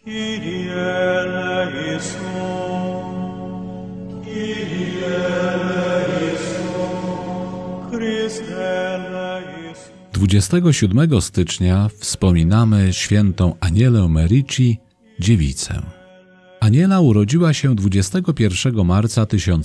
Kyrie eleison, Kyrie eleison, Chryste eleison. 27 stycznia wspominamy świętą Anielę Merici, dziewicę. Aniela urodziła się 21 marca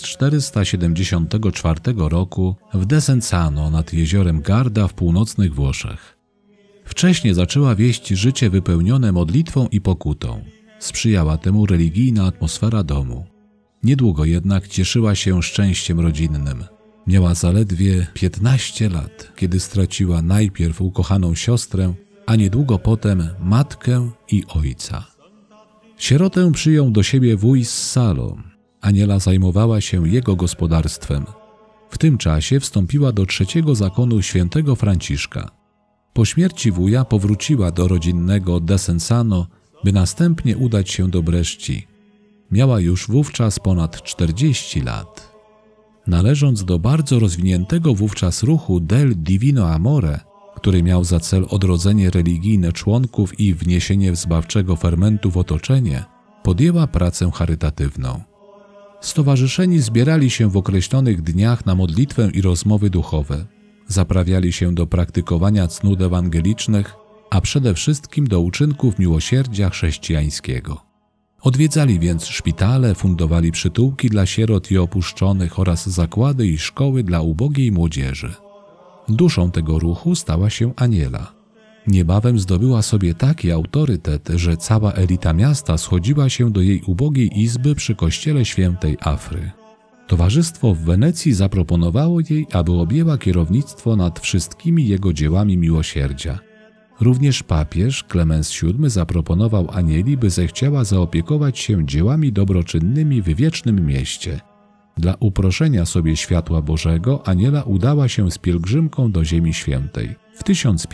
1474 roku w Desenzano nad jeziorem Garda w północnych Włoszech. Wcześnie zaczęła wieść życie wypełnione modlitwą i pokutą. Sprzyjała temu religijna atmosfera domu. Niedługo jednak cieszyła się szczęściem rodzinnym. Miała zaledwie 15 lat, kiedy straciła najpierw ukochaną siostrę, a niedługo potem matkę i ojca. Sierotę przyjął do siebie wuj z Salo. Aniela zajmowała się jego gospodarstwem. W tym czasie wstąpiła do trzeciego zakonu świętego Franciszka. Po śmierci wuja powróciła do rodzinnego Desenzano, by następnie udać się do Bresci. Miała już wówczas ponad 40 lat. Należąc do bardzo rozwiniętego wówczas ruchu Del Divino Amore, który miał za cel odrodzenie religijne członków i wniesienie zbawczego fermentu w otoczenie, podjęła pracę charytatywną. Stowarzyszeni zbierali się w określonych dniach na modlitwę i rozmowy duchowe. Zaprawiali się do praktykowania cnót ewangelicznych, a przede wszystkim do uczynków miłosierdzia chrześcijańskiego. Odwiedzali więc szpitale, fundowali przytułki dla sierot i opuszczonych oraz zakłady i szkoły dla ubogiej młodzieży. Duszą tego ruchu stała się Aniela. Niebawem zdobyła sobie taki autorytet, że cała elita miasta schodziła się do jej ubogiej izby przy kościele świętej Afry. Towarzystwo w Wenecji zaproponowało jej, aby objęła kierownictwo nad wszystkimi jego dziełami miłosierdzia. Również papież Klemens VII zaproponował Anieli, by zechciała zaopiekować się dziełami dobroczynnymi w wiecznym mieście. Dla uproszenia sobie światła Bożego Aniela udała się z pielgrzymką do Ziemi Świętej w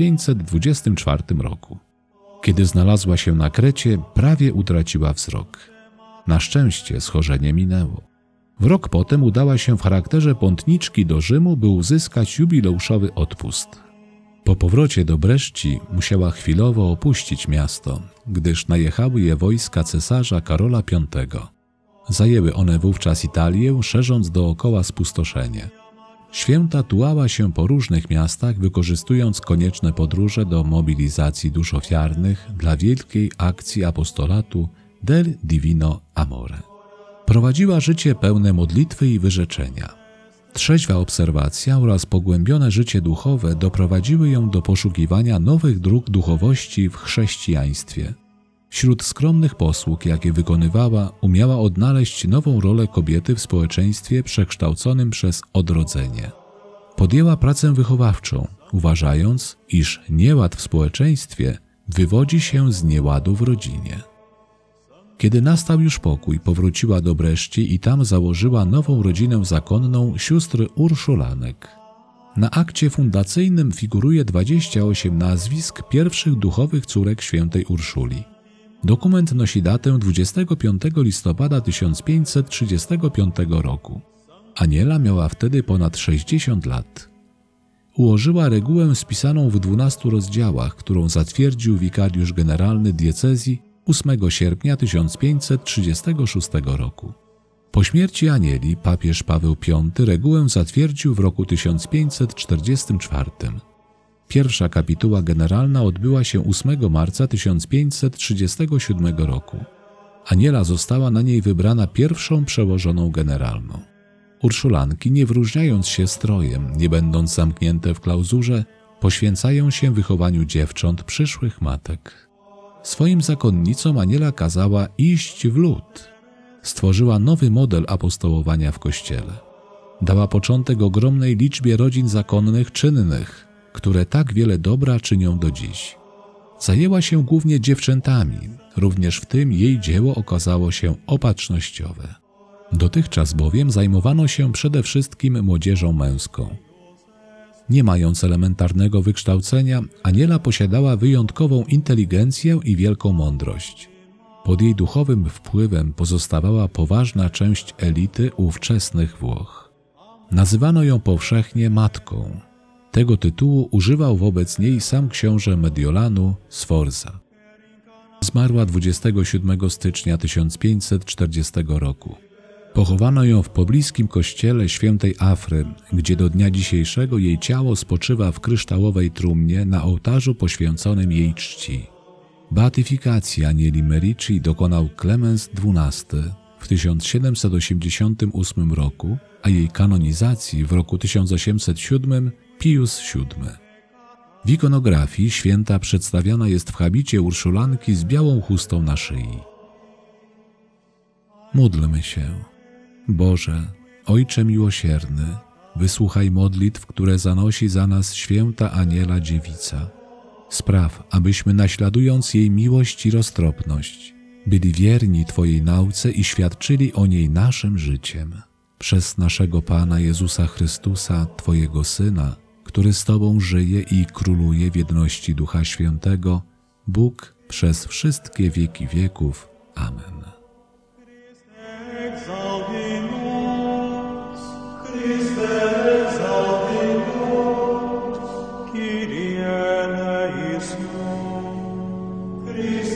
1524 roku. Kiedy znalazła się na Krecie, prawie utraciła wzrok. Na szczęście schorzenie minęło. W rok potem udała się w charakterze pątniczki do Rzymu, by uzyskać jubileuszowy odpust. Po powrocie do Bresci musiała chwilowo opuścić miasto, gdyż najechały je wojska cesarza Karola V. Zajęły one wówczas Italię, szerząc dookoła spustoszenie. Święta tułała się po różnych miastach, wykorzystując konieczne podróże do mobilizacji dusz ofiarnych dla wielkiej akcji apostolatu Del Divino Amore. Prowadziła życie pełne modlitwy i wyrzeczenia. Trzeźwa obserwacja oraz pogłębione życie duchowe doprowadziły ją do poszukiwania nowych dróg duchowości w chrześcijaństwie. Wśród skromnych posług, jakie wykonywała, umiała odnaleźć nową rolę kobiety w społeczeństwie przekształconym przez odrodzenie. Podjęła pracę wychowawczą, uważając, iż nieład w społeczeństwie wywodzi się z nieładu w rodzinie. Kiedy nastał już pokój, powróciła do Bresci i tam założyła nową rodzinę zakonną sióstr Urszulanek. Na akcie fundacyjnym figuruje 28 nazwisk pierwszych duchowych córek świętej Urszuli. Dokument nosi datę 25 listopada 1535 roku. Aniela miała wtedy ponad 60 lat. Ułożyła regułę spisaną w 12 rozdziałach, którą zatwierdził wikariusz generalny diecezji 8 sierpnia 1536 roku. Po śmierci Anieli papież Paweł V regułę zatwierdził w roku 1544. Pierwsza kapituła generalna odbyła się 8 marca 1537 roku. Aniela została na niej wybrana pierwszą przełożoną generalną. Urszulanki, nie wyróżniając się strojem, nie będąc zamknięte w klauzurze, poświęcają się wychowaniu dziewcząt, przyszłych matek. Swoim zakonnicom Aniela kazała iść w lud. Stworzyła nowy model apostołowania w Kościele. Dała początek ogromnej liczbie rodzin zakonnych czynnych, które tak wiele dobra czynią do dziś. Zajęła się głównie dziewczętami, również w tym jej dzieło okazało się opatrznościowe. Dotychczas bowiem zajmowano się przede wszystkim młodzieżą męską. Nie mając elementarnego wykształcenia, Aniela posiadała wyjątkową inteligencję i wielką mądrość. Pod jej duchowym wpływem pozostawała poważna część elity ówczesnych Włoch. Nazywano ją powszechnie matką. Tego tytułu używał wobec niej sam książę Mediolanu Sforza. Zmarła 27 stycznia 1540 roku. Pochowano ją w pobliskim kościele świętej Afry, gdzie do dnia dzisiejszego jej ciało spoczywa w kryształowej trumnie na ołtarzu poświęconym jej czci. Beatyfikacji Anieli Merici dokonał Klemens XII w 1788 roku, a jej kanonizacji w roku 1807 Pius VII. W ikonografii święta przedstawiana jest w habicie urszulanki z białą chustą na szyi. Módlmy się. Boże, Ojcze miłosierny, wysłuchaj modlitw, które zanosi za nas święta Aniela Dziewica. Spraw, abyśmy naśladując jej miłość i roztropność, byli wierni Twojej nauce i świadczyli o niej naszym życiem. Przez naszego Pana Jezusa Chrystusa, Twojego Syna, który z Tobą żyje i króluje w jedności Ducha Świętego, Bóg przez wszystkie wieki wieków. Amen. Kyrie eleison, Christe